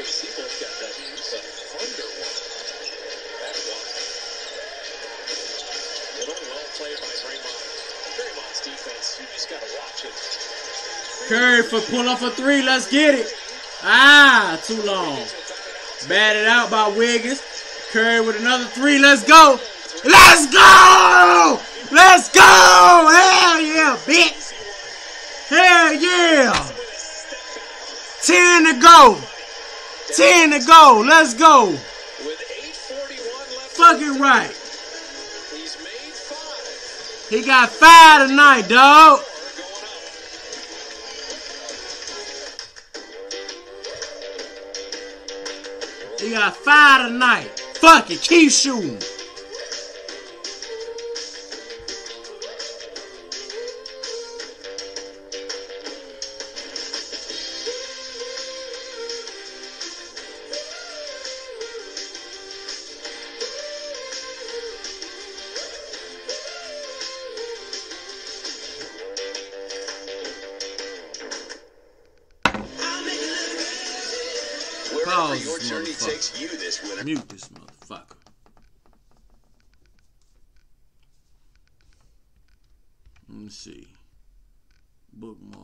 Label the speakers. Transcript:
Speaker 1: because he both got that under one. That's why. Little well played by Draymond. Draymond's defense, you just gotta watch it.
Speaker 2: Curry for pull up a three. Let's get it. Ah, too long. Batted out by Wiggins. Curry with another three. Let's go. Let's go. Let's go. Hell yeah, bitch. Hell yeah. 10 to go. 10 to go. Let's go.
Speaker 1: With 8:41 left.
Speaker 2: Fucking right.
Speaker 1: He's made 5.
Speaker 2: He got 5 tonight, dog. He got 5 tonight. Fuck it. Keep shooting.
Speaker 1: Wherever your journey takes you this winter.
Speaker 2: Mute this motherfucker. Let me see. Bookmark.